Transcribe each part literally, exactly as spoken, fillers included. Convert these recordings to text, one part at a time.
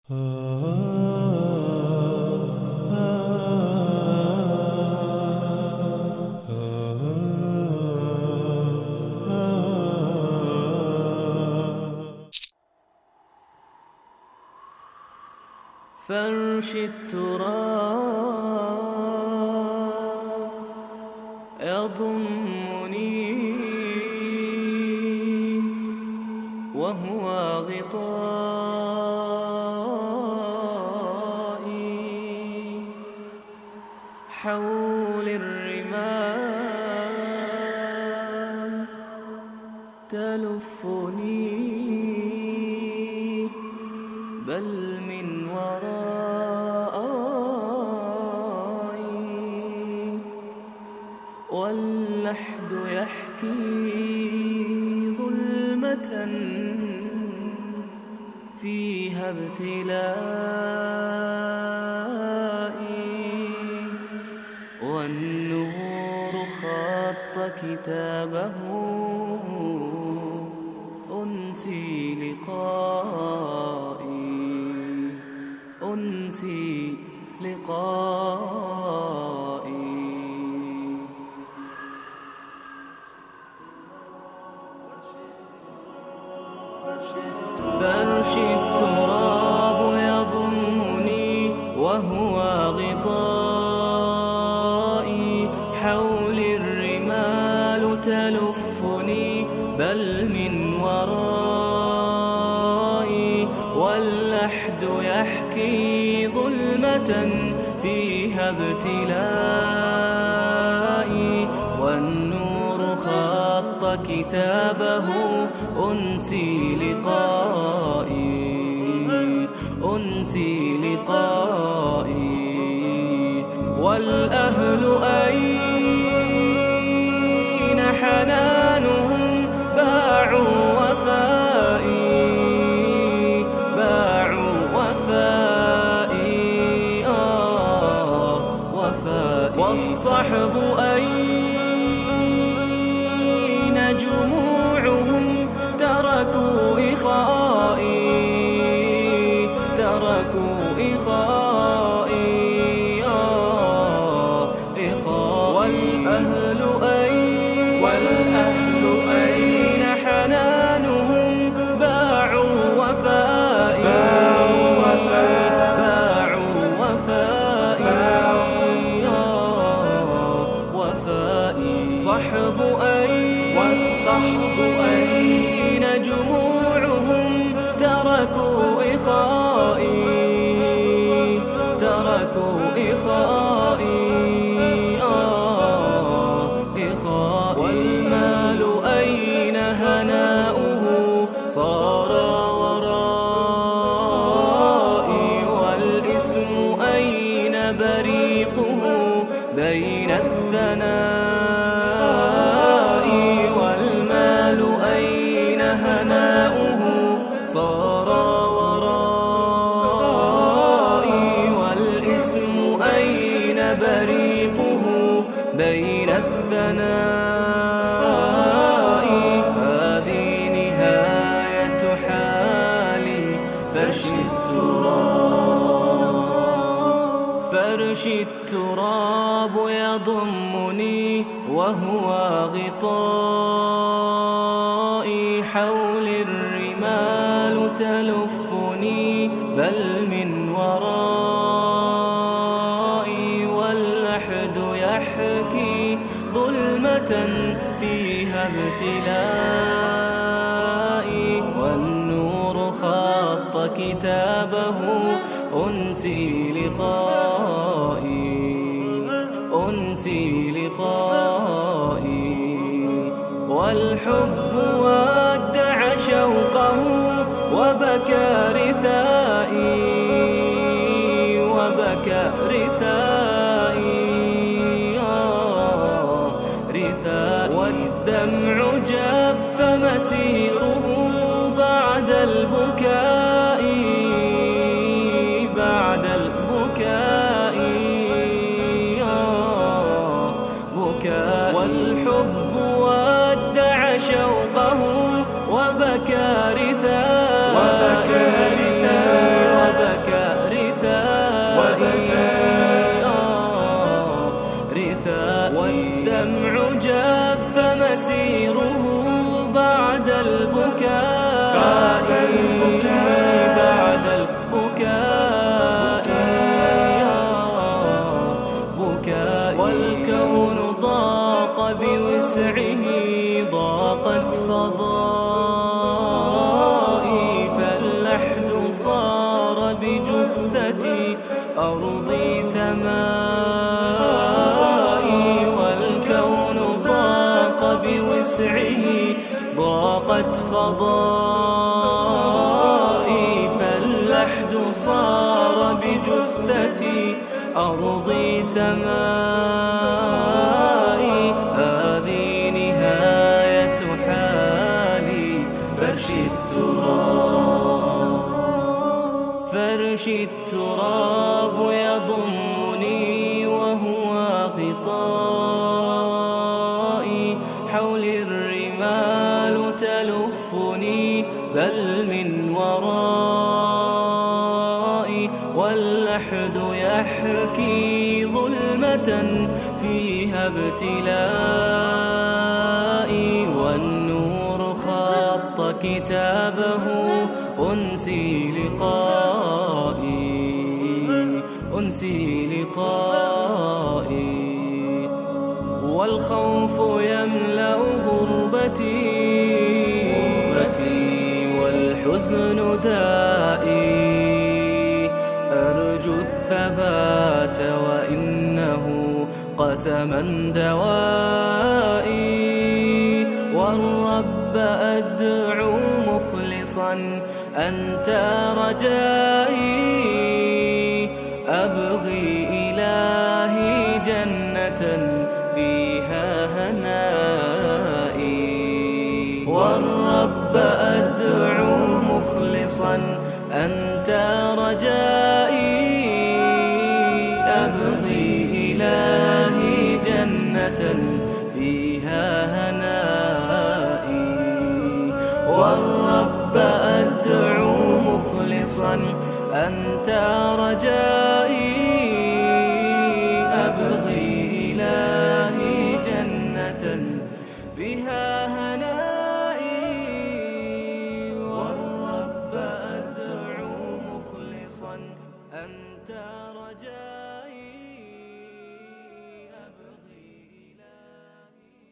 فرش التراب يضمني وهو غطائي، حول الرمال تلفني بل من ورائي، واللحد يحكي ظلمة فيها ابتلائي، والنور خط كتابه أنسي لقائي، أنسي لقائي. فرش التراب يضمني وهو غطائي، حول الرمال تلفني بل من ورائي، واللحد يحكي ظلمة فيها ابتلائي، والنور خط كتابه أنسي لقائي، أنسي لقائي. والأهل أين حنانهم باعوا وفائي، باعوا وفائي، آه وفائي. والصحب أين جموعهم تركوا إخائي، تركوا إخائي، آه إخائي. والأهل أين، والأهل أين حنانهم باعوا وفائي، باعوا وفائي، باعوا وفائي، آه وفائي. صحب أين، والصحب أين جموعهم تركوا إخائي، تركوا إخائي، آه إخائي. والمال أين هناؤه صار ورائي، والاسم أين بريقه بين الثناء، والمال أين هناؤه صار ورائي، والاسم أين بريقه بين الثناء. هذه نهاية حالي، فرش التراب، فرش التراب يضمني وهو غطائي، حول الرمال تلفني بل من ورائي، واللحد يحكي ظلمة فيها ابتلائي، والنور خط كتابه أنسي لقائي، أنسي لقائي. والحب ودع شوقه وبكى رثائي، وبكى رثائي، آه رثائي. والدمع جف مسيره بعد البكاء، بعد البكاء، آه بكاء. والحب ودع شوقه وبكى رثائي، وبكى رثائي، وبكى بوسعه ضاقت فضائي، فاللحد صار بجثتي أرضي سمائي، والكون ضاق بوسعه ضاقت فضائي، فاللحد صار بجثتي أرضي سمائي. هذه نهاية حالي، فرش التراب فرش التراب يضمني وهو غطائي، حولي الرمال تلفني بل من ورائي، واللحد يحكي ظلمة فيها ابتلائي، والنور خط كتابه أنسي لقائي أنسي لقائي، والخوف يملأ غربتي والحزن دائي، أرجو الثبات وإنه قسما دوائي، والرب أدعو مخلصا أنت رجائي، أبغي إلهي جنة فيها هنائي، والرب أدعو مخلصا أنت رجائي، أبغي إلهي جنة فيها هنائي، والرب أدعو مخلصا أنت رجائي، أبغي إلهي جنة فيها هنائي، والرب أدعو مخلصا أنت رجائي، أبغي إلهي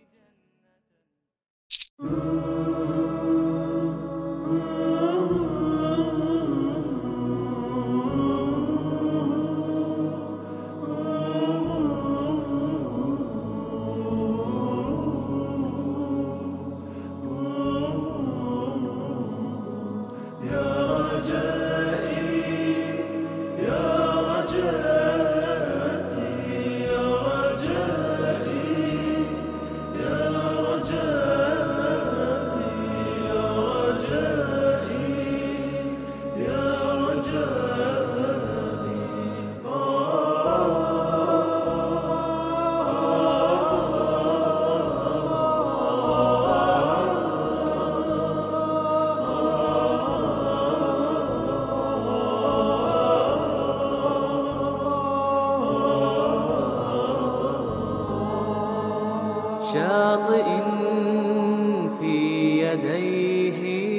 شاطئ في يديه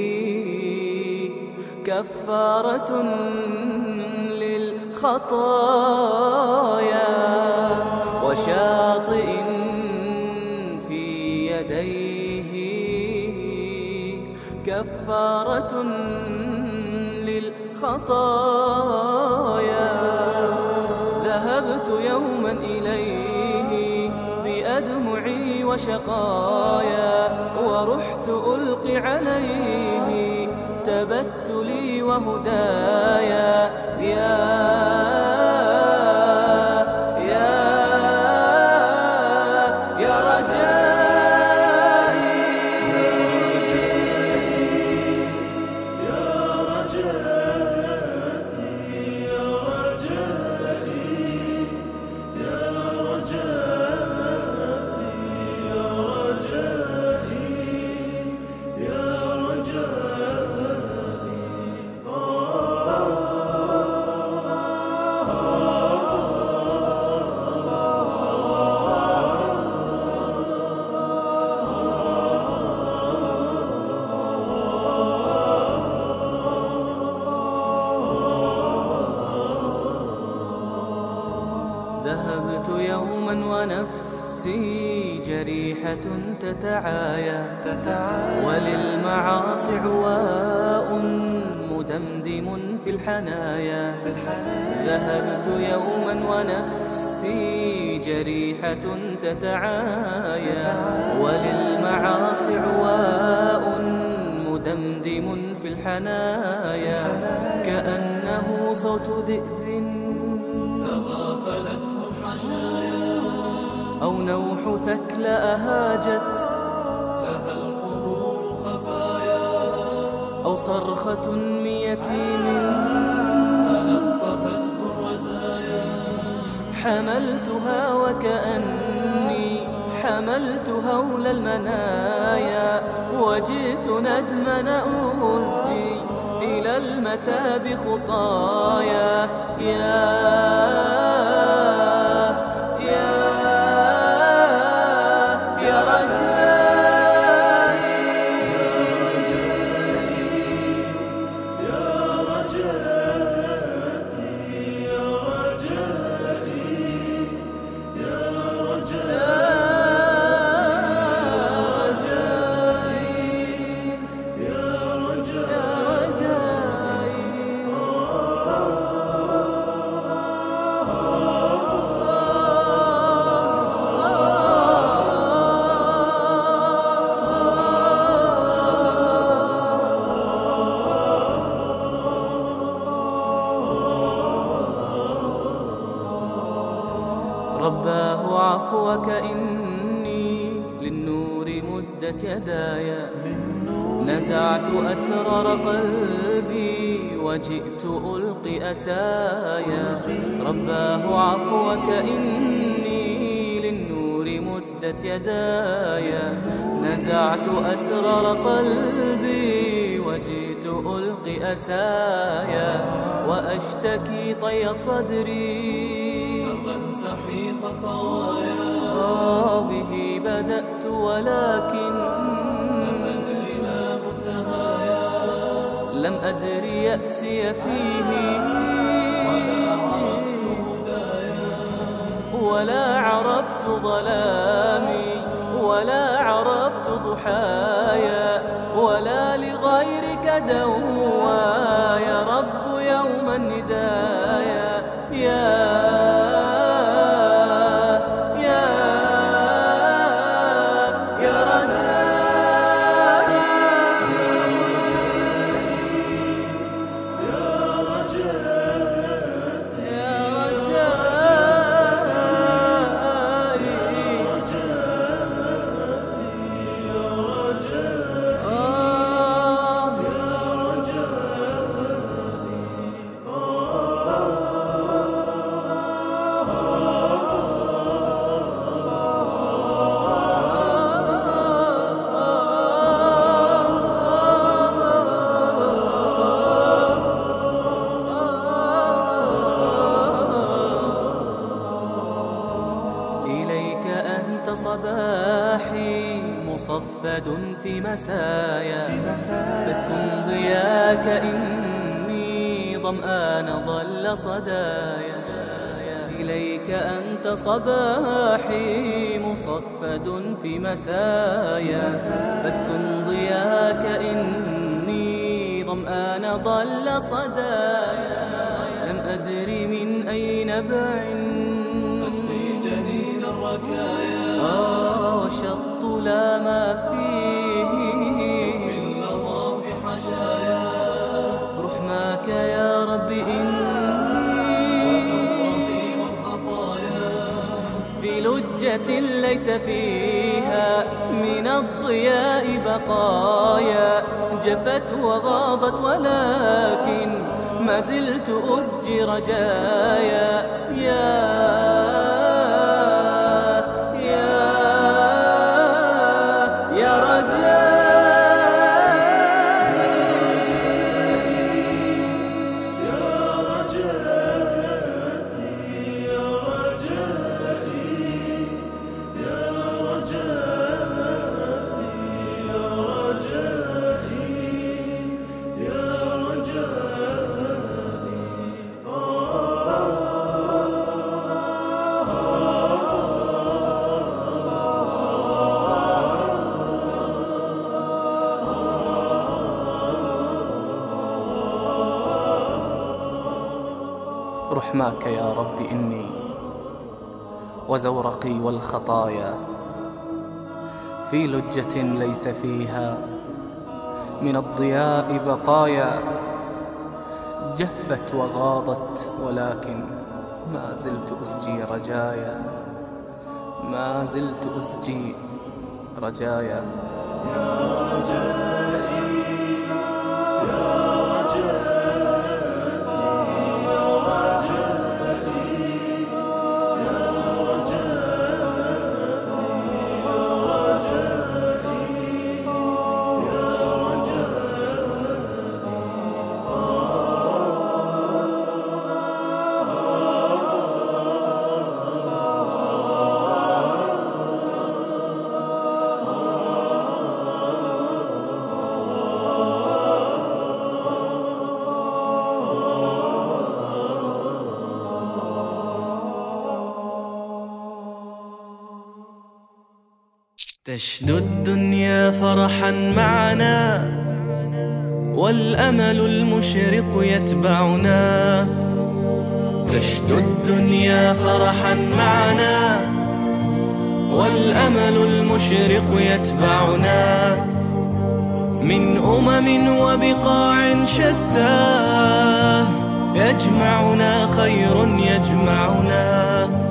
كفارة للخطايا، وشاطئ في يديه كفارة للخطايا، ذهبت يوما إليه بأدمعي وشقايا، ورحت ألقي عليه تبتلي وهدايا، يا يا يا رجائي يا رجائي يا رجائي يا ذهبت يوما ونفسي نفسي جريحة تتعايا وللمعاصي عواء مدمدم في الحنايا. ذهبت يوما ونفسي جريحة تتعايا وللمعاصي عواء مدمدم في الحنايا. كأنه صوت ذئب تغافلته الحشايا أو نوح ثكل أهاجت لها القبور خفايا أو صرخة من يتيم تلطفته الرزايا. حملتها وكأني حملت هول المنايا وجئت ندمن أزجي إلى المتاب خطايا. يا يا يا رجائي يا رجائي يا رجائي يا رجائي رباه عفوك إني للنور مدت يدايا. نزعت أسرار قلبي وجئت ألقي أسايا. رباه عفوك إني للنور مدت يدايا. نزعت أسرار قلبي وجئت ألقي أسايا. وأشتكي طي صدري سحيق طوايا به بدأت ولكن لم أدر ما منتهايا. لم أدر يأسي فيه ولا عرفت هدايا ولا عرفت ظلامي ولا عرفت ضحايا ولا لغيرك دوا. يا رب يوم الندايا يا صباحي مصفد في مسايا. فاسكن ضياك إني ظمآن ضل صدايا. إليك أنت صباحي مصفد في مسايا. فاسكن ضياك إني ظمآن ضل صدايا. لم أدر من أي نبع الركايا آه شط لا ما فيه في اللظى في حشايا. رحماك يا رب إني والخطايا في لجة ليس فيها من الضياء بقايا. جفت وغاضت ولكن ما زلت أسجي رجايا. يا رحماك يا رب إني وزورقي والخطايا في لجة ليس فيها من الضياء بقايا، جفت وغاضت ولكن ما زلت أسجي رجايا، ما زلت أسجي رجايا. تشدو الدنيا فرحا معنا والأمل المشرق يتبعنا، تشدو الدنيا فرحا معنا والأمل المشرق يتبعنا، من أمم وبقاع شتى يجمعنا خير يجمعنا،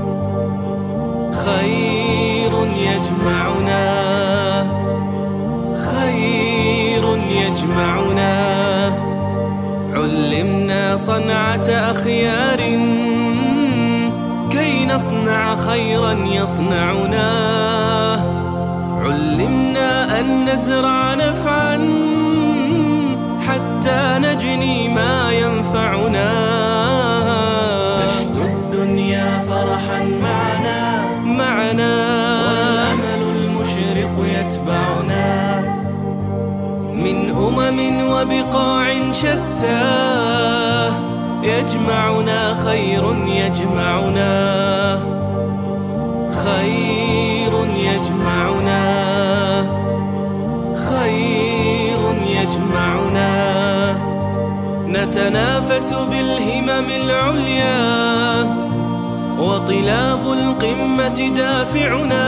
خير يجمعنا، خير يجمعنا. علمنا صنعة أخيار كي نصنع خيرا يصنعنا، علمنا أن نزرع نفعا حتى نجني ما ينفعنا. تشدو الدنيا فرحا معنا معنا والأمل المشرق يتبعنا، من أمم وبقاع شتى يجمعنا خير يجمعنا، خير يجمعنا، خير يجمعنا. نتنافس بالهمم العليا وطلاب القمة دافعنا،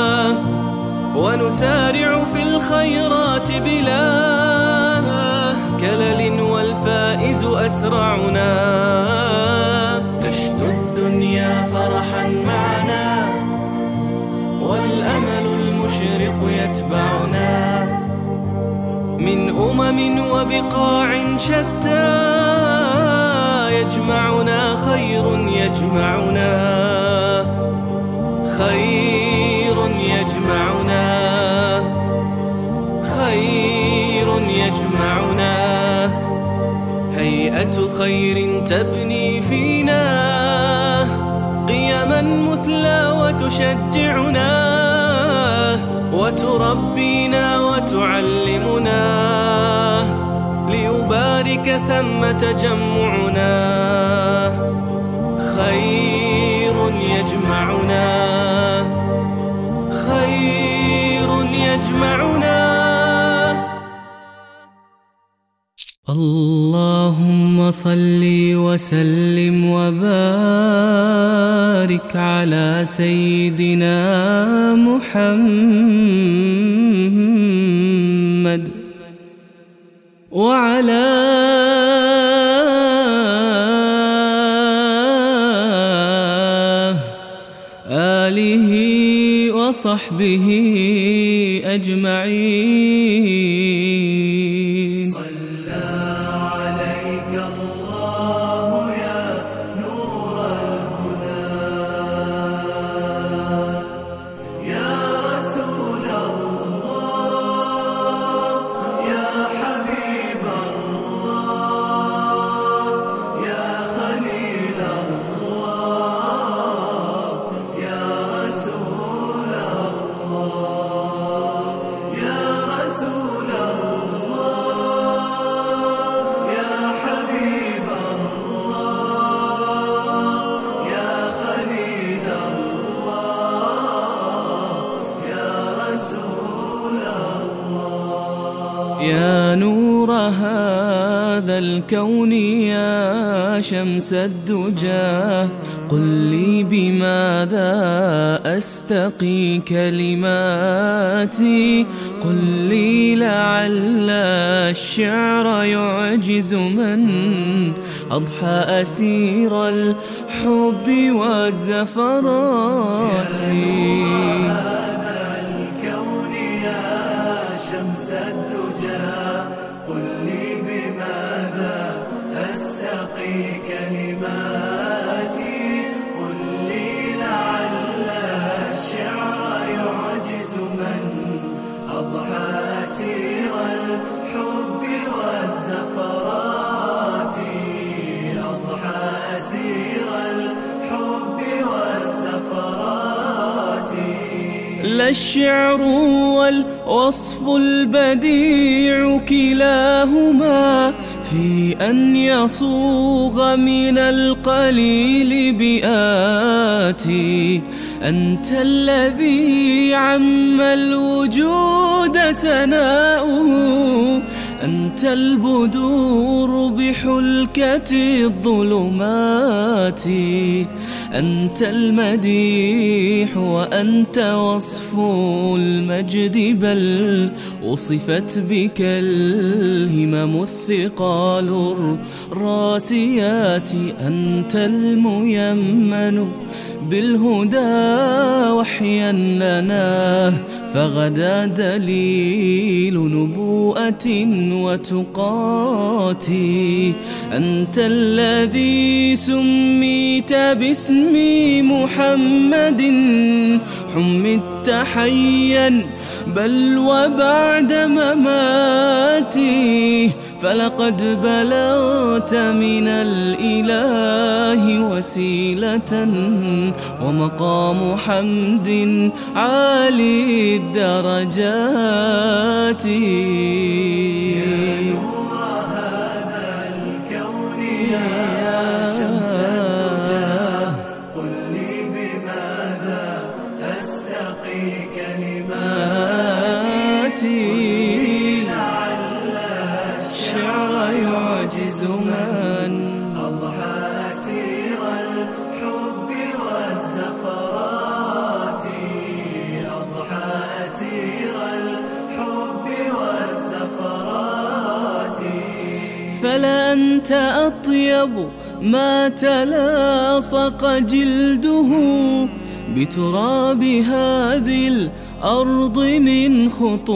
ونسارع في الخيرات بلا كلل والفائز أسرعنا. تشدو الدنيا فرحا معنا والأمل المشرق يتبعنا، من أمم وبقاع شتى يجمعنا خير يجمعنا، خير يجمعنا، خير يجمعنا. هيئة خير تبني فينا قيما مثلى وتشجعنا، وتربينا وتعلمنا، ليبارك ثم تجمعنا. خير يجمعنا، خير يجمعنا. اللهم صل وسلم وبارك على سيدنا محمد وعلى آله وصحبه أجمعين. صلى عليك الله يا نور الهدى، يا رسول الله، يا حبيب الله، يا خليل الله، يا رسول الله، يا رسول الله، يا حبيب الله، يا خليل الله، يا رسول الله. يا نور هذا الكون يا شمس الدجى قل لي بماذا أستقي كلماتي قل لي لعل الشعر يعجز من أضحى أسير الحب والزفرات. هذا الكون يا شمس الدجى قل لي بماذا أستقي كلماتي قل لي لعل الشعر يعجز من أضحى أسير الحب والزفرات أضحى أسير الحب والزفرات. لا الشعر والوصف البديع كلاهما في أن يصوغ من القليل بآتي أنت الذي عم الوجود سناؤه أنت البدور بحلكة الظلمات أنت المديح وأنت وصف المجد بل وصفت بك الهمم الثقال الراسيات أنت الميمن بالهدى وحيا لنا فغدا دليل نبوءة وتقات أنت الذي سميت باسم محمد حمدت حيا بل وبعد مماتي فلقد بلغت من الإله وسيلة ومقام حمد عالي الدرجات. يا نور هذا الكون يا شمس الدجى قل لي بماذا أستقي كلماتي لعل الشعر يعجز من أضحى أسير الحب والزفرات أضحى أسير الحب والزفرات. فلا أنت أطيب ما تلاصق جلده بتراب هذه الأرض من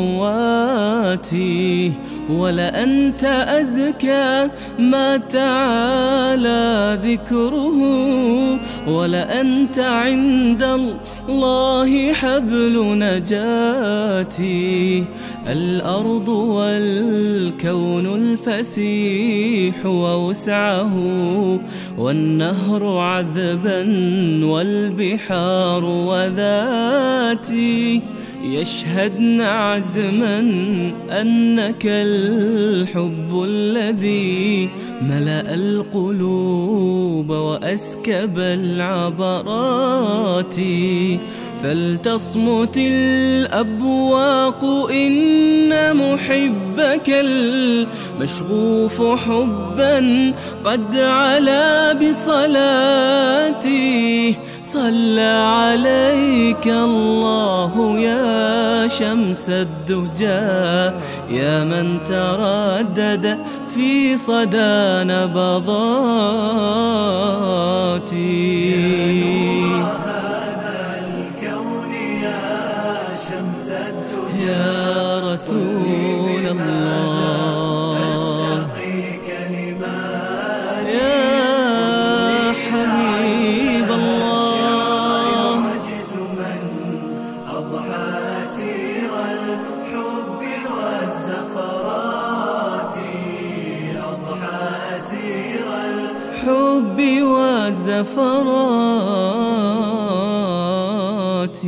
خطواتي ولا أنت أزكى ما تعالى ذكره ولا أنت عند الله حبل نجاتي. الأرض والكون الفسيح ووسعه والنهر عذبا والبحار وذاتي يشهدن عزما أنك الحب الذي ملأ القلوب وأسكب العبرات. فلتصمت الأبواق إن محبك المشغوف حبا قد علا بصلاتي. صلى عليك الله يا شمس الدجى يا من تردد في صدى نبضاتي. يا رسول الله أستقي كلمات يا حبيب الله يعجز من أضحى أسير الحب والزفرات أضحى أسير الحب والزفرات.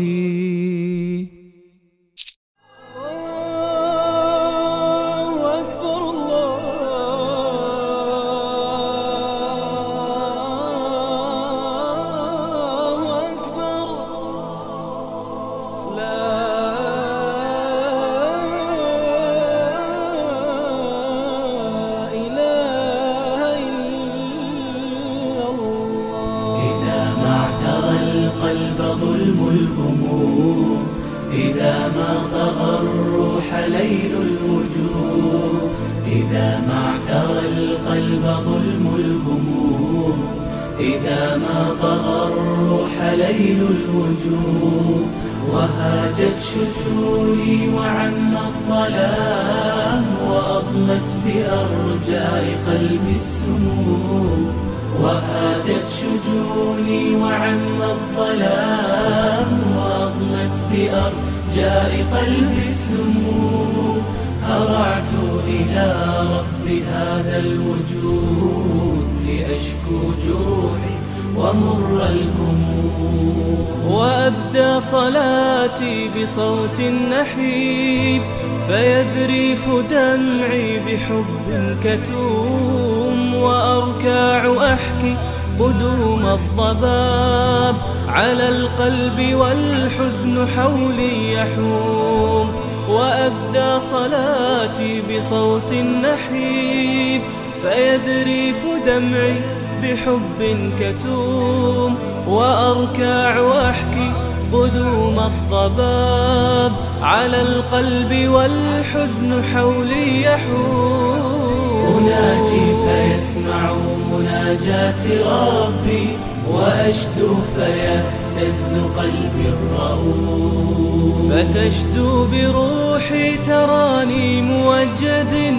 القلب ظلم الهموم، إذا ما طغى الروح ليل الوجوه، إذا ما اعترى القلب ظلم الهموم، إذا ما طغى الروح ليل الوجوه، وهاجت شجوني وعم الظلام، وأضلت بأرجاء قلبي السموم، وهاجت شجوني وعم الظلام، وأضلت بأرجاء قلبي السموم، هرعت إلى رب هذا الوجود لأشكو جروحي ومر الهموم، وأبدى صلاتي بصوت نحيب، فيذريف دمعي بحب كتوم، وأركع أحكي قدوم الضباب على القلب والحزن حولي يحوم، وأبدى صلاتي بصوت نحيب، فيذريف دمعي بحب كتوم، وأركع وأحكي قدوم الضباب على القلب والحزن حولي يحوم، أناجي فيسمع مناجاتي ربي، وأشدو فيهتز قلبي الرؤوف، فتشدو بروحي تراني موجد،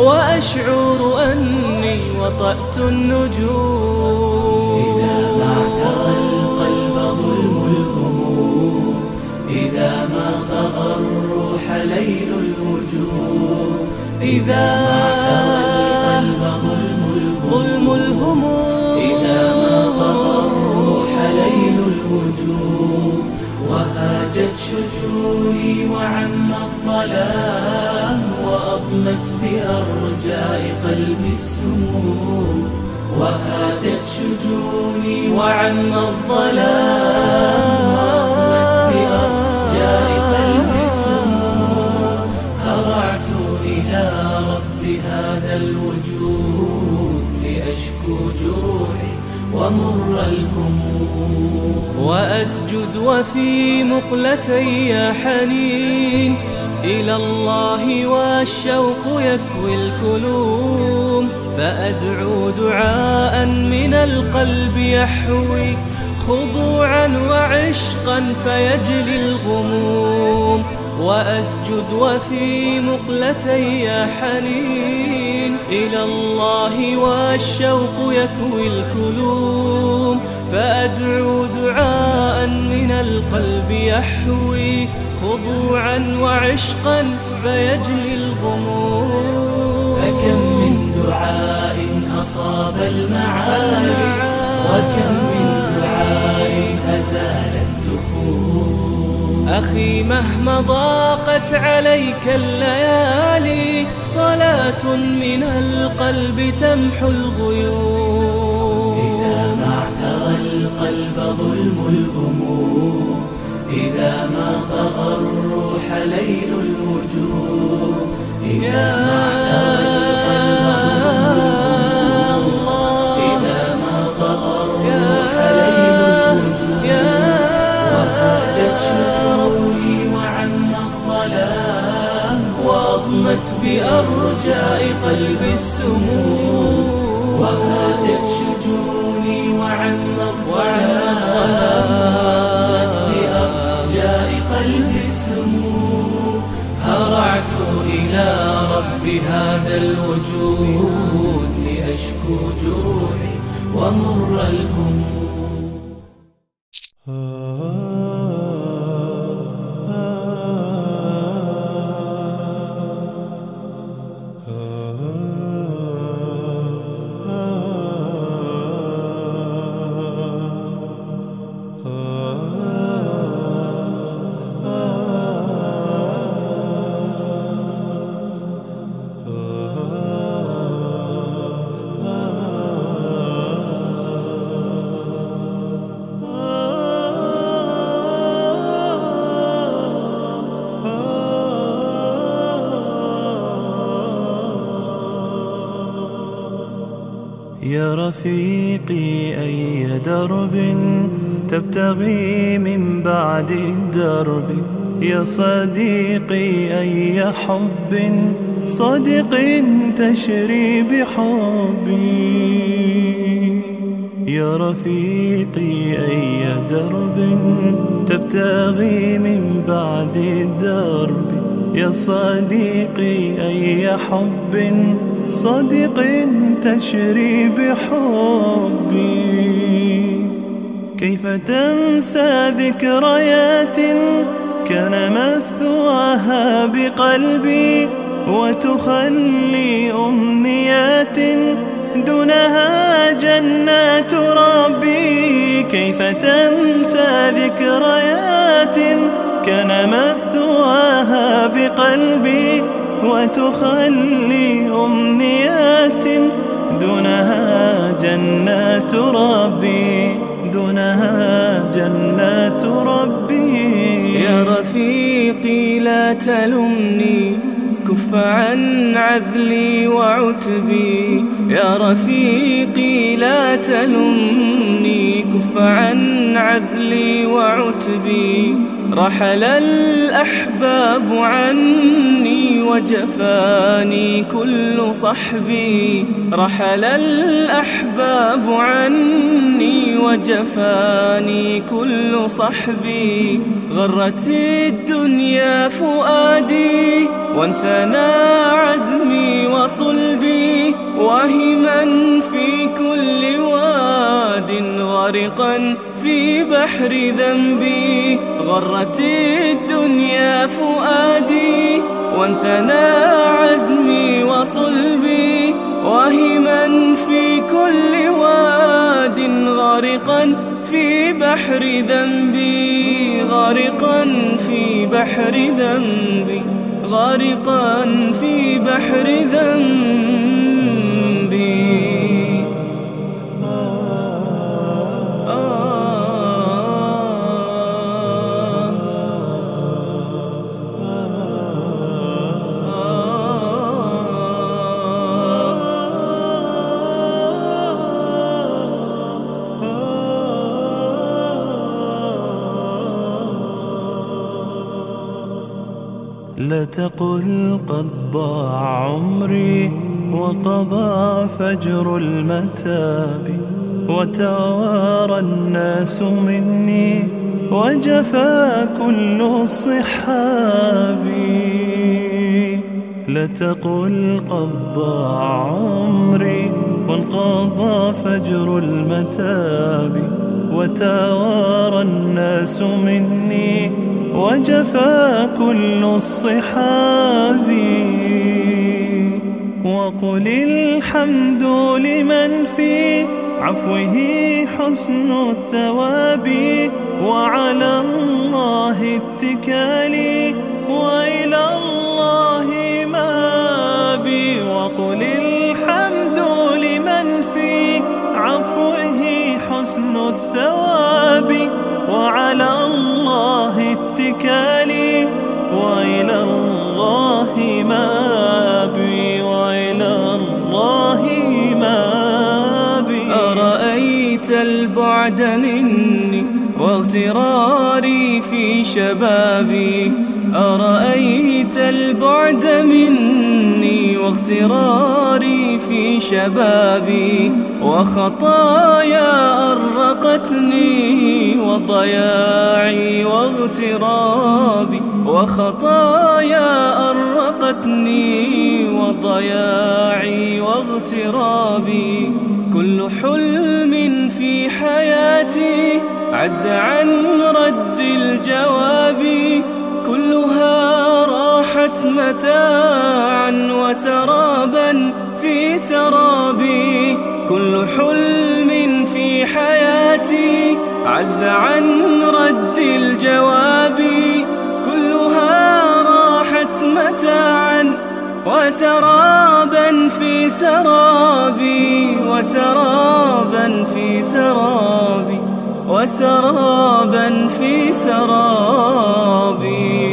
وأشعر أني وطأت النجوم، إذا ما اعترى القلب ظلم الهموم، إذا ما طغى الروح ليل الوجوه، إذا ما اعترى القلب ظلم الهموم، إذا ما طغى الروح ليل الوجوه، وهاجت شجوني وعم الظلام، وأضلت بأرجاء قلبي السموم، وهاجت شجوني وعم الظلام، وأضلت بأرجاء قلبي السموم، هرعت إلى رب هذا الوجود لأشكو جروحي ومر الهموم، وأسجد وفي مقلتي حنين إلى الله، والشوق يكوي الكلوم، فأدعو دعاء من القلب يحوي خضوعا وعشقا فيجلي الغموم، وأسجد وفي مقلتي حنين إلى الله، والشوق يكوي الكلوم، فأدعو دعاء من القلب يحوي خضوعا وعشقا فيجلي الغموم، فكم من دعاء أصاب المعالي، وكم من دعاء أزال التخوم، أخي مهما ضاقت عليك الليالي، صلاة من القلب تمحو الغيوم، إذا ما اعترى القلب ظلم الهموم، إذا ما طغى الروح ليل الوجوه، إذا ما اعترى القلب ظلم الهموم، إذا ما طغى الروح ليل الوجوه، وهاجت شجوني وعم الظلام، وأضمت بأرجاء قلبي السموم، وهاجت شجوني وعم الظلام، قلبي السموم، هرعت إلى رب هذا الوجود لأشكو جروحي ومر الهموم. يا رفيقي أيها أي درب تبتغي من بعد الدرب يا صديقي؟ أي حب صادق تشري بحبي يا رفيقي؟ أي درب تبتغي من بعد الدرب يا صديقي؟ أي حب صادق تشري بحبي كيف تنسى ذكريات كان مثواها بقلبي وتخلي أمنيات دونها جنات ربي؟ كيف تنسى ذكريات كان مثواها بقلبي وتخلي أمنيات دونها جنات ربي دونها جنات ربي. يا رفيقي لا تلمني كف عن عذلي وعتبي يا رفيقي لا تلمني كف عن عذلي وعتبي رحل الأحباب عني وجفاني كل صحبي رحل الأحباب عني وجفاني كل صحبي غرت الدنيا فؤادي وانثنى عزمي وصلبي واهما في كل واد غارقا في بحر ذنبي غرت الدنيا فؤادي وانثنى عزمي وصلبي واهما في كل واد غارقا في بحر ذنبي غارقا في بحر ذنبي غارقا في بحر ذنبي. لا تقل قد ضاع عمري وقضى فجر المتاب وتوارى الناس مني وجفى كل الصحاب. لا تقل قد ضاع عمري وانقضى فجر المتاب وتوارى الناس مني وجفى كل الصحاب. وقل الحمد لمن في عفوه حسن الثواب وعلى الله اتكالي وإلى الله مابي. وقل الحمد لمن في عفوه حسن الثواب وعلى الله اتكالي وإلى الله مابي وإلى الله مابي. أرأيت البعد مني واغتراري في شبابي أرأيت البعد مني واغتراري في شبابي وخطايا أرقتني وضياعي واغترابي وخطايا أرقتني وضياعي واغترابي. كل حلم في حياتي عز عن رد الجواب كلها راحت متاعا وسرابا في سرابي. كل حلم في حياتي عز عن رد الجواب كلها راحت متاعا وسرابا في سرابي وسرابا في سرابي وسرابا في سرابي.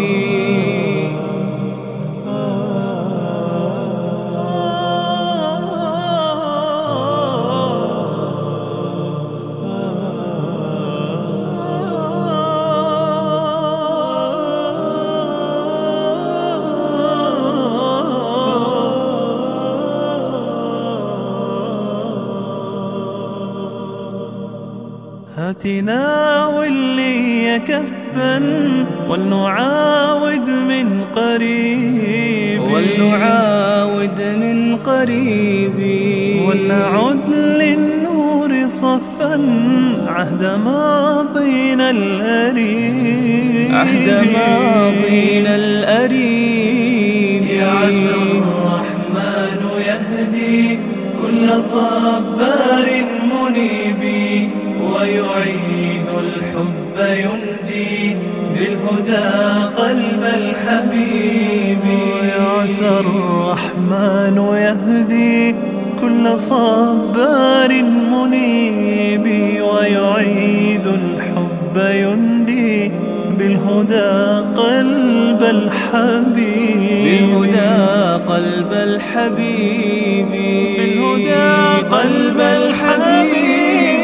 هات ناولني كفا ولنعاود من قريب ولنعاود من قريب ولنعد للنور صفا عهد ماضينا الأريب عهد ماضينا الأريب يا عسى الرحمن يهدي كل صبار منيب ويعيد الحب يندي بالهدى قلب الحبيب يا عسى الرحمن يهدي كل صبار منيب ويعيد الحب يندي بالهدى قلب الحبيب بالهدى قلب الحبيب بالهدى قلب الحبيب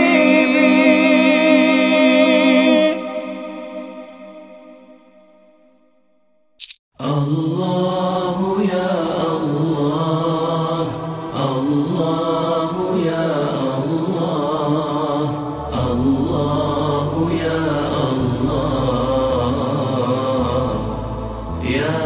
الله يا الله الله يا الله الله يا الله يا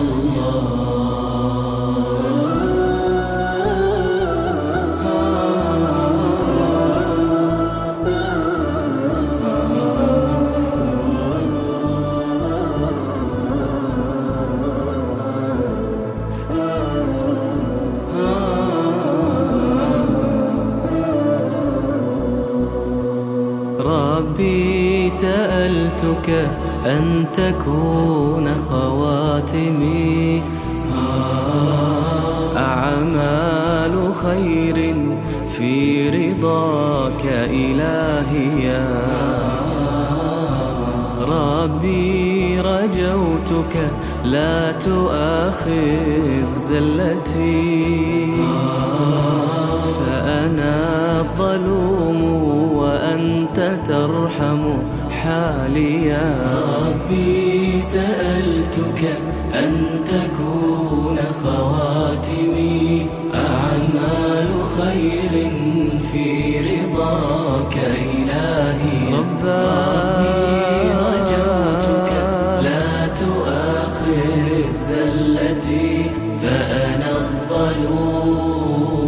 ربي سألتك أن تكون خواتمي أعمال خير في رضاك إلهي ربي رجوتك لا تؤاخذ زلتي فأنا الظلوم وأنت ترحم حالي ربي سألتك أن تكون خواتمي أعمال خير في رضاك إلهي ربي رجوتك لا تؤاخذ زلتي فأنا الظلوم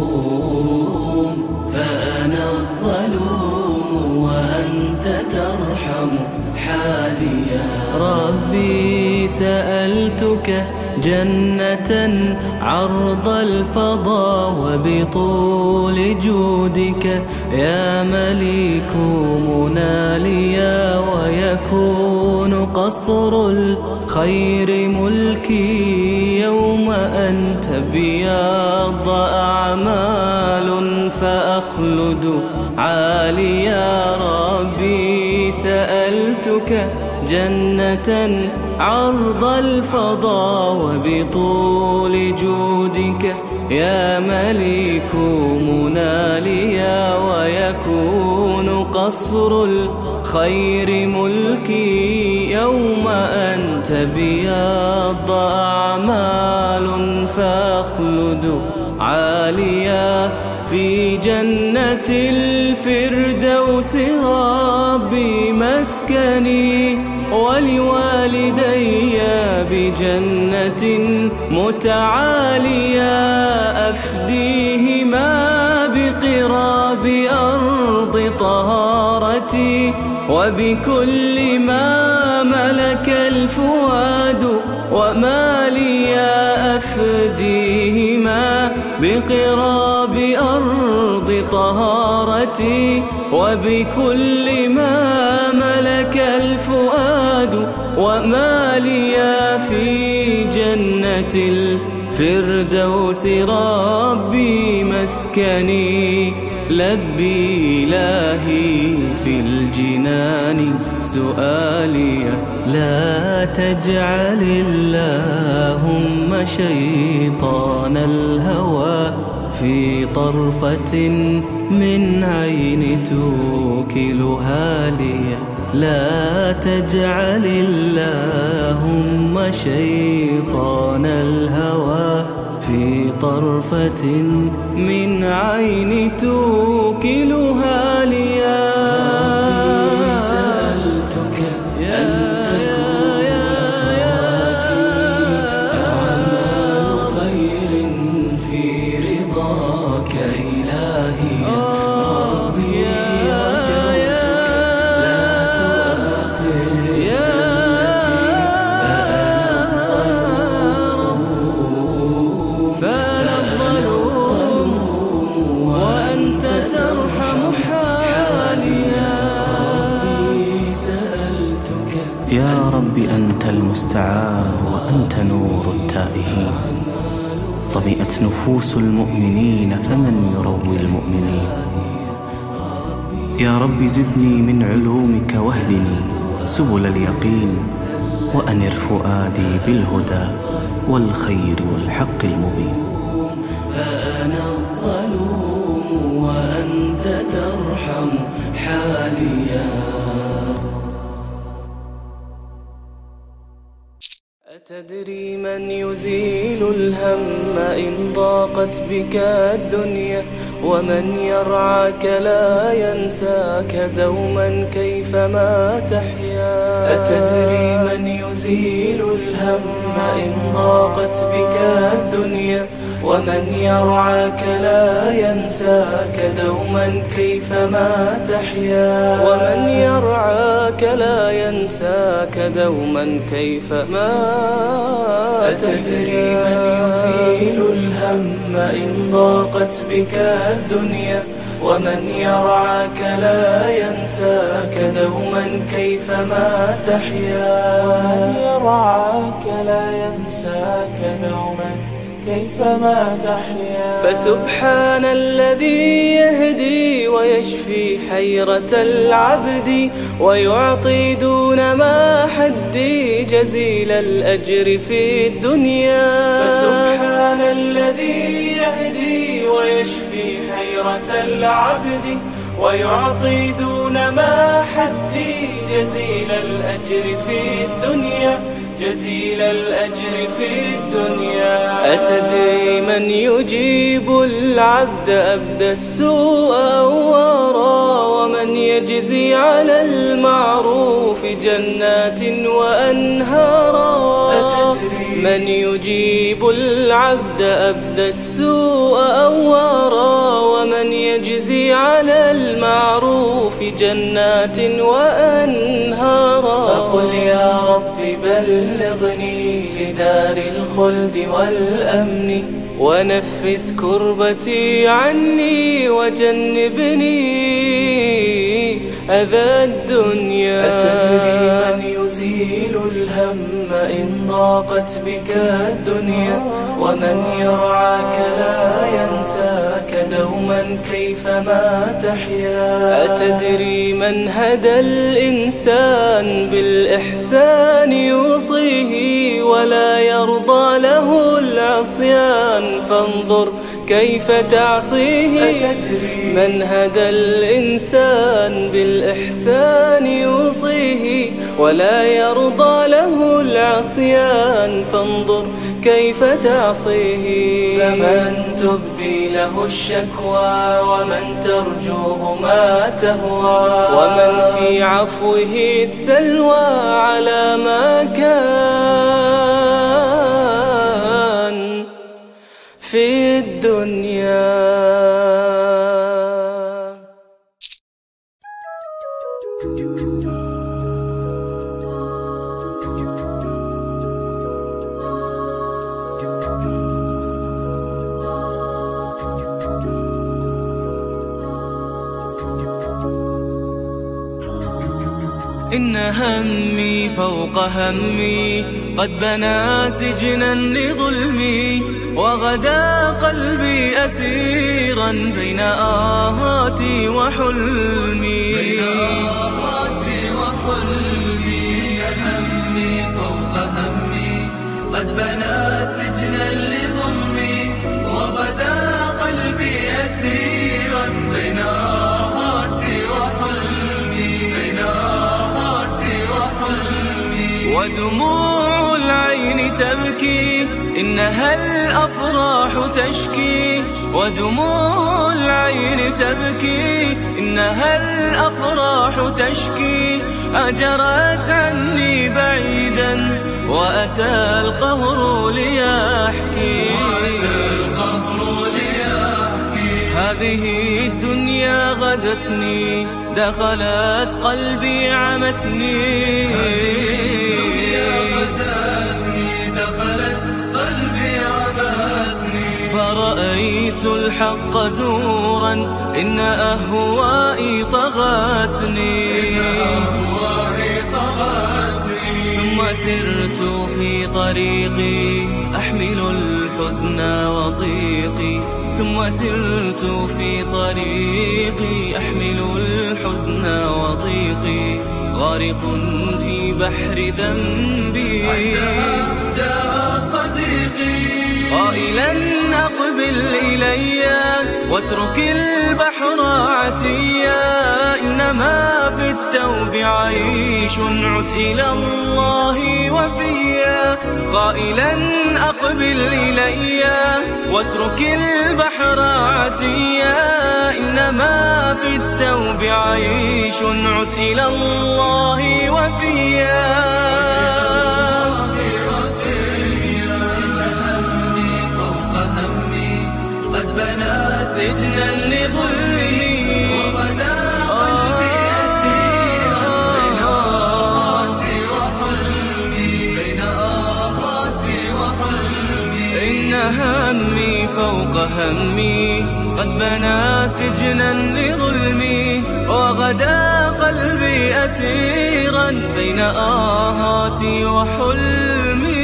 فأنا الظلوم وأنت ترحم حالي ربي سألتك جنة عرض الفضاء وبطول جودك يا مليك مناليا ويكون قصر الخير ملكي يوم أن تبيض أعمال فأخلد عاليا ربي سألتك جنة عرض الفضاء وبطول جودك يا مليك مناليا ويكون قصر الخير ملكي يوم أن تبيض أعمال فأخلد عاليا في جنة الفردوس ربي مسكني ولوالدي بجنة متعالية أفديهما بقراب أرض طهارتي وبكل ما ملك الفؤاد وما لي أفديهما بقراب أرض طهارتي وبكل ما ملك الفؤاد وما لي في جنة الفردوس ربي مسكني لبي إلهي في الجنان سؤالي لا تجعل اللهم شيطان الهوى في طرفة من عين توكلها لي لا تجعل اللهم شيطان الهوى في طرفة من عين توكلها لي أنت نور التائهين. ظمئت نفوس المؤمنين فمن يروي المؤمنين. يا رب زدني من علومك واهدني سبل اليقين، وأنر فؤادي بالهدى والخير والحق المبين. فأنا الظلوم وأنت ترحم حاليا. أتدري من يزيل الهم إن ضاقت بك الدنيا، ومن يرعاك لا ينساك دوما كيفما تحيا. أتدري من يزيل الهم إن ضاقت بك الدنيا، ومن يرعاك لا ينساك دوما كيفما تحيا. ومن يرعاك لا ينساك دوما كيفما. أتدري من يزيل الهم إن ضاقت بك الدنيا، ومن يرعاك لا ينساك دوما كيفما تحيا. ومن يرعاك لا ينساك دوما كيفما تحيا. فسبحان الذي يهدي ويشفي حيرة العبد، ويعطي دون ما حدي جزيل الأجر في الدنيا. فسبحان الذي يهدي ويشفي حيرة العبد، ويعطي دون ما حدي جزيل الأجر في الدنيا. جزيل الأجر في الدنيا. أتدري من يجيب العبد أبدى السوء أوارا، ومن يجزي على المعروف جنات وأنهارا. أتدري من يجيب العبد أبدى السوء أوارا، ومن يجزي على المعروف جنات وأنهارا. فقل يا رب بلغني لدار الخلد والأمن، ونفس كربتي عني وجنبني أذى الدنيا. أتدري من يزيل الهم إن ضاقت بك الدنيا، ومن يرعاك لا ينساك دوما كيفما تحيا. أتدري من هدى الإنسان بالإحسان يوصيه، ولا يرضى له العصيان فانظر كيف تعصيه. أتدري من هدى الإنسان بالإحسان يوصيه، ولا يرضى له العصيان فانظر كيف تعصيه. فمن تبدي له الشكوى، ومن ترجوه ما تهوى، ومن في عفوه السلوى على ما كان في الدنيا. إن همي فوق همي قد بنى سجنا لظلمي، وغدا قلبي أسيرا بين آهاتي وحلمي. بين آهاتي وحلمي. إن همي فوق همي قد بنى سجنا لظلمي، وغدا قلبي أسيرا بين آهاتي وحلمي. بين ودموع العين تبكي إنها الأفراح تشكي. ودموع العين تبكي إنها الأفراح تشكي. أجرت عني بعيدا وأتى القهر ليحكي. هذه الدنيا غزتني، دخلت قلبي عمتني. فرأيت الحق زورا إن أهوائي طغتني. ثم ثم سرت في طريقي أحمل الحزن وضيقي ثم سرت في طريقي أحمل الحزن وضيقي غارق في بحر ذنبي. عندها جاء صديقي قائلا أقبل إلي واترك البحر عتيا إنما في التوب عيش عد إلى الله وفيا. قائلا أقبل إلي واترك البحر عتيا إنما في التوب عيش عد إلى الله وفيا. سجنا لظلمي وغدا قلبي أسيرا بين آهاتي وحلمي بين آهاتي وحلمي. إن همي فوق همي قد بنى سجنا لظلمي وغدا قلبي أسيرا بين آهاتي وحلمي.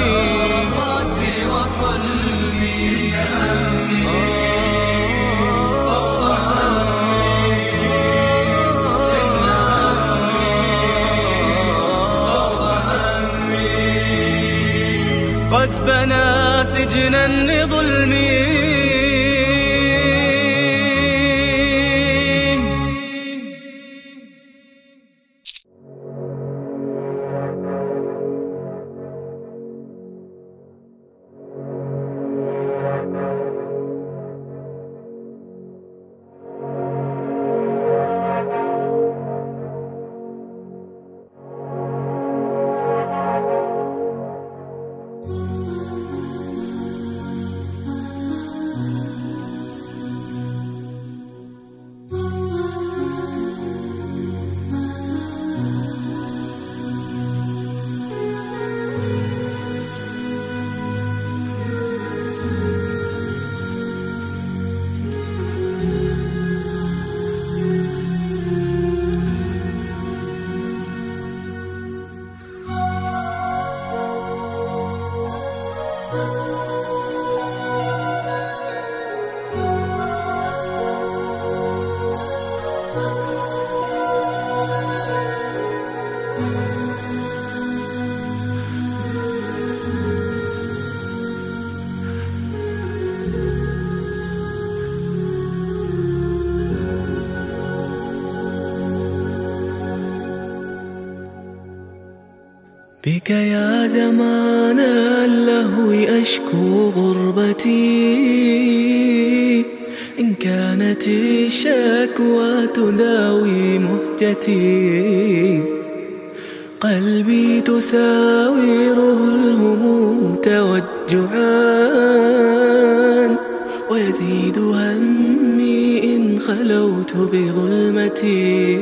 قد بنى سجنا لظلمي بك يا زمان اللهو أشكو غربتي إن كانت الشكوى تداوي مهجتي. قلبي تساوره الهموم توجعان ويزيد همي إن خلوت بظلمتي.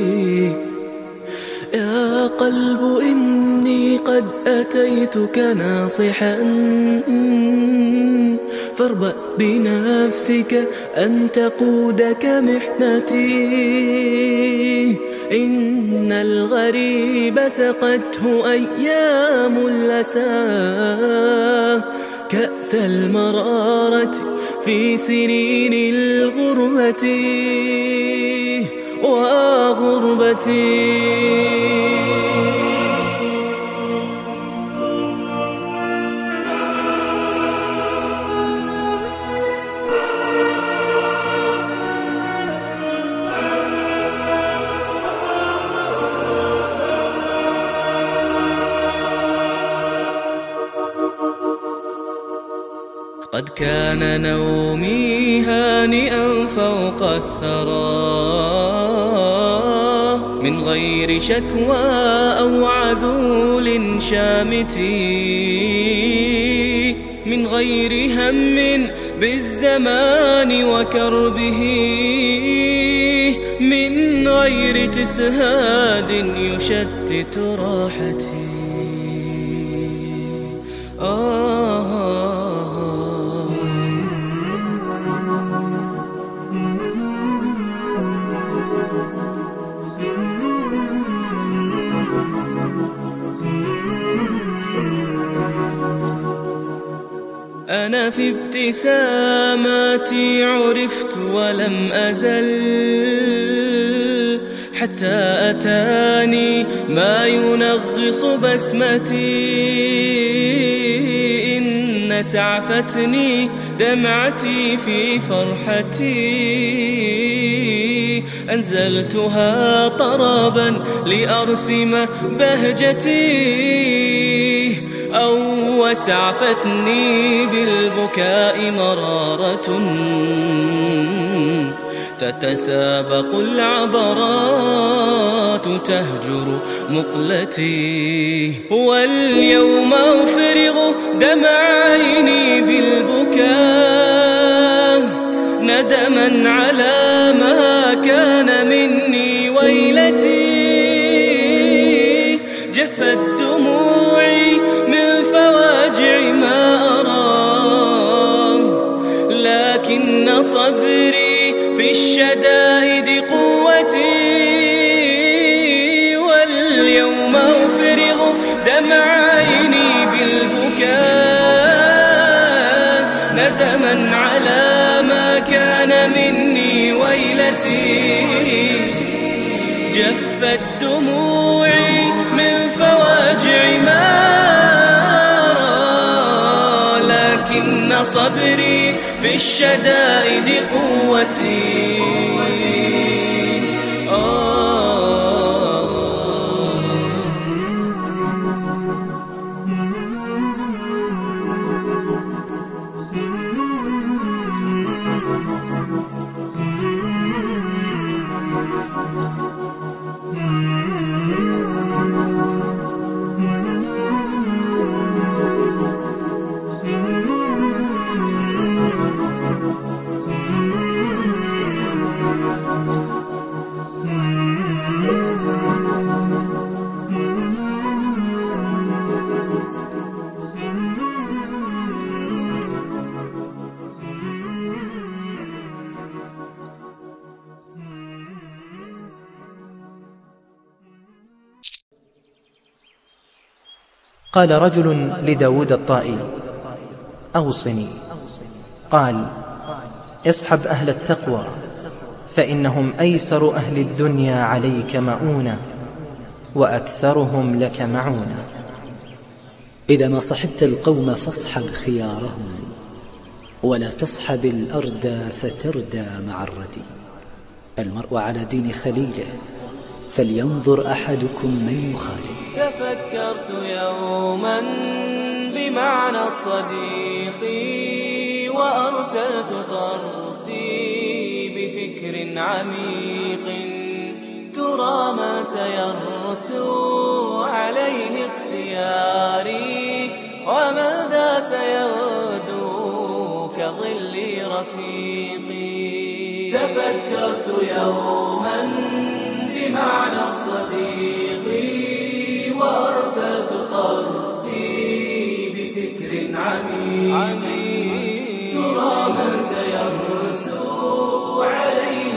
يا قلب إني قد أتيتك ناصحا فاربأ بنفسك أن تقودك محنتي. إن الغريب سقته أيام الأسى كأس المرارة في سنين الغربة وغربتي. قد كان نومي هانئا فوق الثرى من غير شكوى أو عذول شامت، من غير هم بالزمان وكربه، من غير تسهاد يشتت راحتي. آه أنا في ابتساماتي عرفت ولم أزل، حتى أتاني ما ينغص بسمتي. إن سعفتني دمعتي في فرحتي، أنزلتها طربا لأرسم بهجتي. أو وسعفتني بالبكاء مرارة تتسابق العبرات تهجر مقلتي. واليوم أفرغ دمع عيني بالبكاء ندما على ما كان مني ويلتي. جفت دموعي من فواجع ما أرى، لكن صبري في الشدائد قوتي. واليوم أفرغ دمع عيني بالبكاء ندما على ما كان مني ويلتي. جفت دموعي من فواجع ما أرى، لكن صبري في الشدائد قوتي. قال رجل لداود الطائي: أوصني. قال: اصحب أهل التقوى، فإنهم أيسر أهل الدنيا عليك مؤونة، وأكثرهم لك معونة. إذا ما صحبت القوم فاصحب خيارهم، ولا تصحب الأردى فتردى مع الردي. المرء على دين خليله، فلينظر أحدكم من يخالف. تفكرت يوما بمعنى الصديق، وأرسلت طرفي بفكر عميق. ترى ما سيرسو عليه اختياري، وماذا سيغدو كظل رفيقي. تفكرت يوما بمعنى الصديق، وأرسلت طرفي بفكر عميق. ترى من سيرسو عليه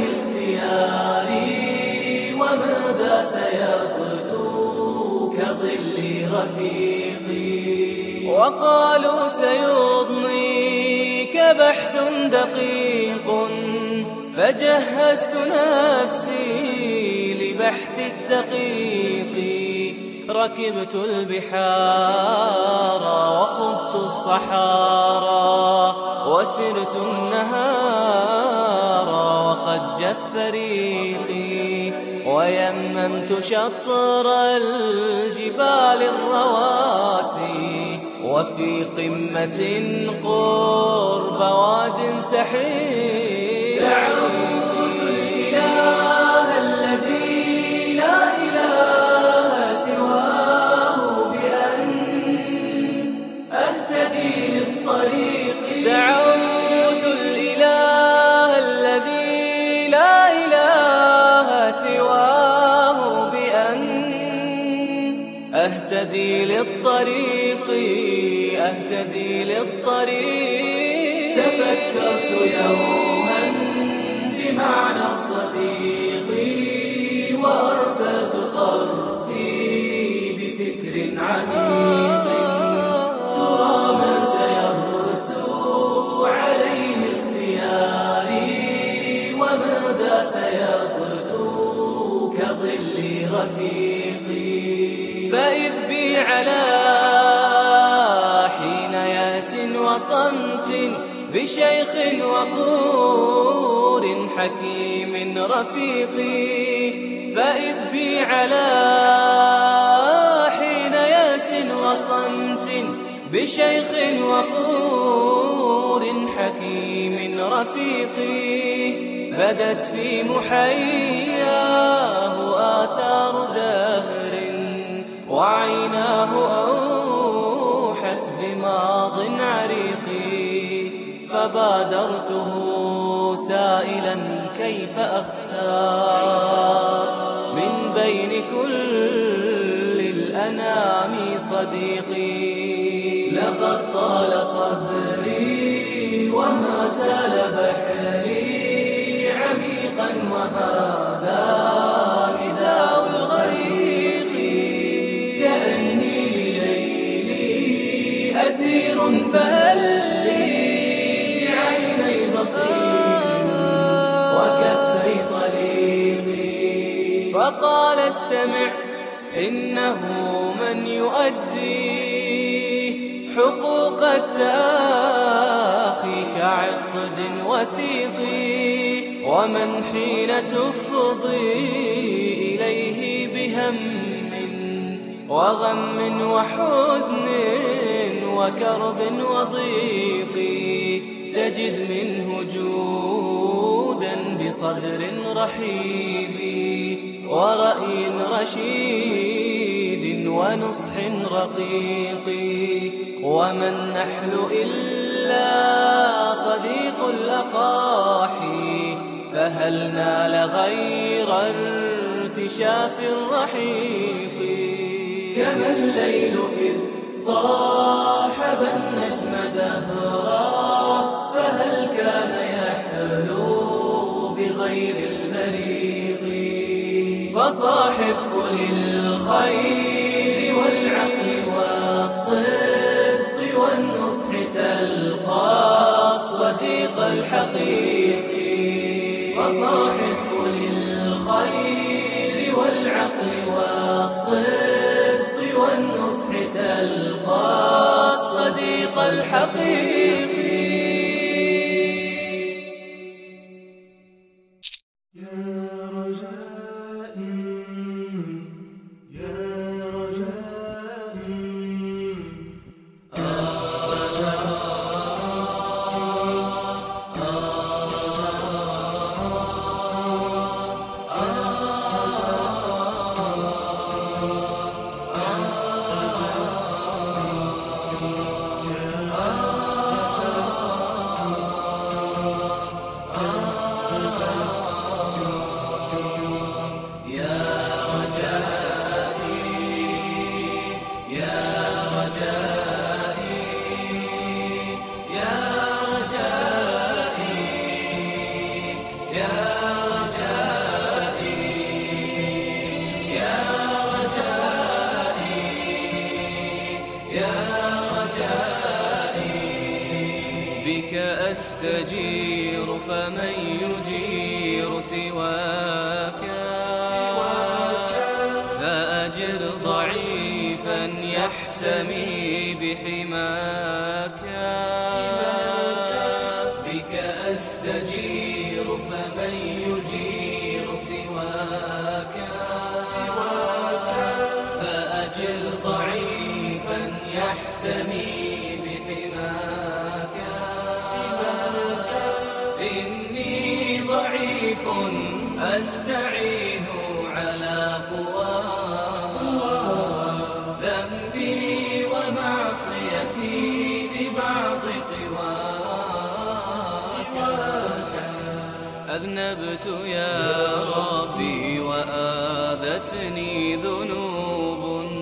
اختياري، وماذا سيغدو كظل رفيقي. وقالوا سيضنيك بحث دقيق، فجهزت نفسي لبحث الدقيق. ركبت البحار وخضت الصحارى، وسرت النهار وقد جف ريقي. ويممت شطر الجبال الرواسي، وفي قمة قرب واد سحيق. دعوت الإله الذي لا إله سواه بأن أهتدي للطريق. دعوت الإله الذي لا إله سواه بأن أهتدي للطريق، أهتدي للطريق. تفكرت يوما بمعنى الصديق، وأرسلت طرفي بفكر عميق. ترى من سيرسو رفيقي. فإذ بي على حين ياس وصمت بشيخ وقور حكيم رفيقي. فإذ بي على حين ياس وصمت بشيخ وقور حكيم رفيقي. بدت في محياه آثار دهر وعيناه أوحت بماض عريق. فبادرته سائلا كيف أختار من بين كل الأنام صديقي. لقد طال صبري وما زال بحري عميقا وهذا نداء الغريق. كأني لليلي أسير فهل لي عيني بصير وكفي طليقي. فقال استمع إنه من يؤدي حقوق التاخي كعقد وثيق. ومن حين تفضي إليه بهم وغم وحزن وكرب وضيق تجد منه جودا بصدر رحيب ورأي رشيد ونصح رقيق. وما النحل إلا صديق الأقاحي فهل نال غير ارتشاف الرحيق. كما الليل إذ صاحب النجم دهرا فهل كان يحلو بغير المريق. فصاحب للخير والعقل والصدق والنصح تلقى الصديق الحقيقي. فصاحب للخير والعقل والصدق والنصح تلقى الصديق الحقيقي. أستجير فمن يجير سواك. فأجر ضعيفا يحتمي بحماك. بك أستجير فمن يجير سواك. فأجر ضعيفا يحتمي بحماك. إني ضعيف أستعين على قواه. ذنبي ومعصيتي ببعض قواك. أذنبت يا ربي وآذتني ذنوب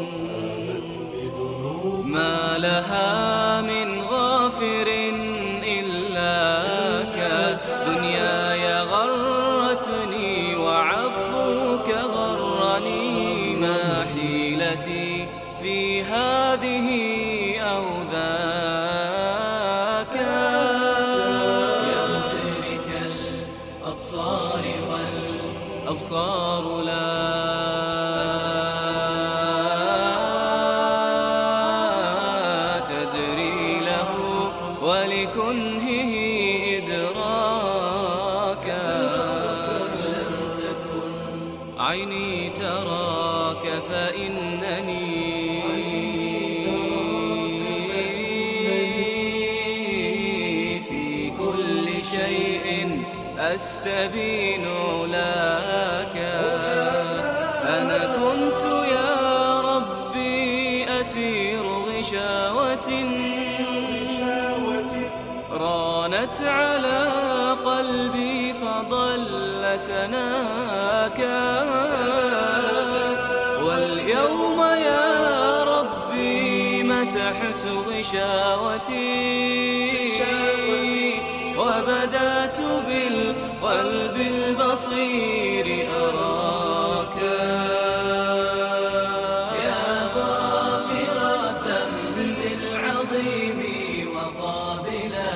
ما لها من غافر إلاك. دنياي غرتني وعفوك غرني. ما حيلتي في هذه أو ذاك. يا مدرك الأبصار والأبصار لا فإنني في كل شيء أستبين لك. أنا كنت يا ربي أسير غشاوة رانت على قلبي فضل سناك. واليوم يا ربي مسحت غشاوتي وبدأت بالقلب البصير أراك. يا غافر الذنب العظيم وقابلا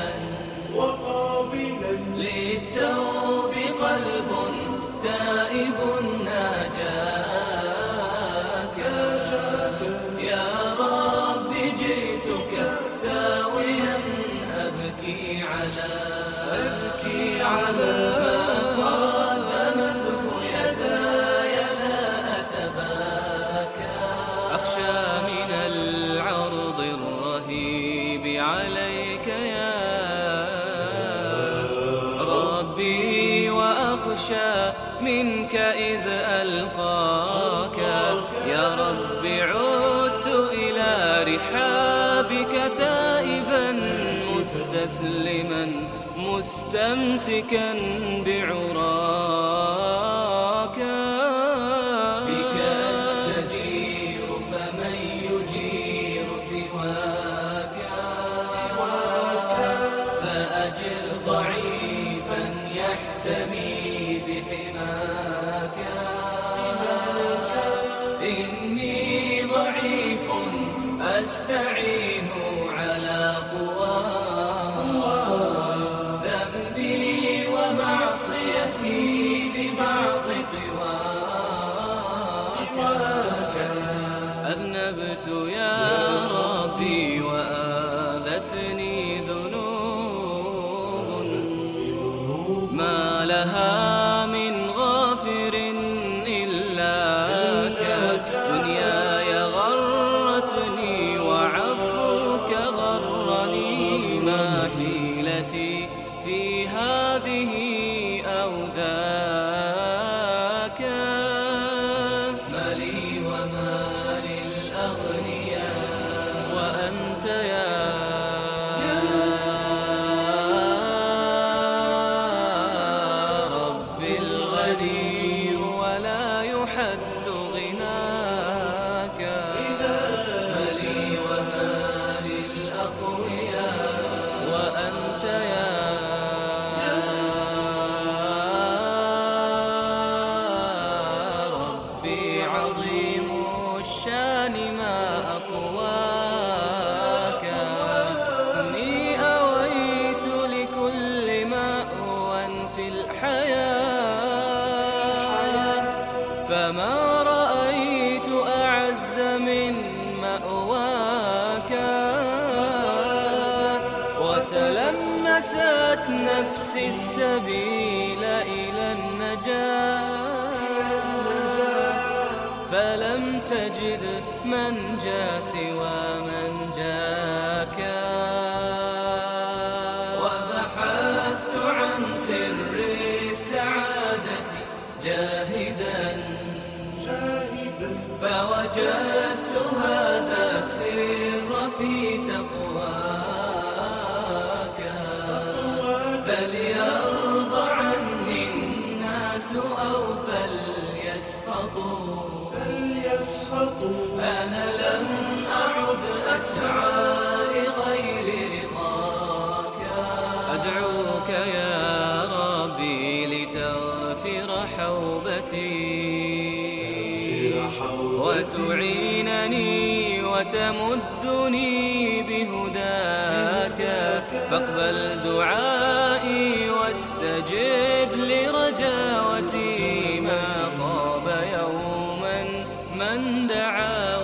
للتوب قلب تائب ناجاك. يا رب جئتك ثاويا أبكي على أبكي على ما قدمته يداي لا أتباكى. أخشى من العرض الرهيب عليك يا ربي، وأخشى منك إذ ألقاك. يا رب عدت إلى رحابك تائبا مستسلما مستمسكا بعراك. بك أستجير فمن يجير سواك. فأجر ضعيفا يحتمي بحماك. إني ضعيف أستعين على قواك. ذنبي ومعصيتي ببعض قواك. أذنبت يا ربي وآذتني ذنوب ما لها من غافر إلاك. دنياي غرتني وعفوك غرني. ما حيلتي في هذه أو ذاك. ما لي وما للأغنياء وأنت يا رب الغني ولا يحد غناك. ما لي وما للأقوياء وأنت يا ربي عظيم الشان ما أقواك. إني أويت لكل مأوى في الحياة فما رأيت أعز من مأواك. وتلمست نفسي السبيل إلى النجاة فلم تجد من جاء سوى من جاك. وبحثت عن سر السعادة جاهدا فوجدت هذا السر في تقواك. فليرضى عني الناس أو فليسخطوا. أنا لم أعد أسعى لغير رضاك. أدعوك يا ربي لتغفر حوبتي وتعينني وتمدني بهداك. فاقبل دعائي واستجب لرجاوتي. ما طاب يوما من دعاك.